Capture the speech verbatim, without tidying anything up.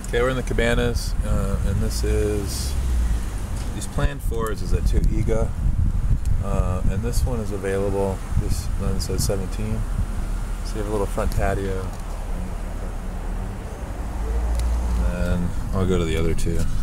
Okay, we're in the cabanas, uh, and this is, these planned fours is a two Ega, uh, and this one is available. This one says seventeen, so you have a little front patio, and then I'll go to the other two.